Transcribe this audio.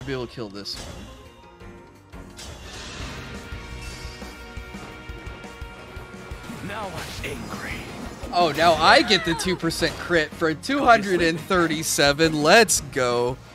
be able to kill this one. Now I'm angry. Oh, now I get the 2% crit for 237. Let's go.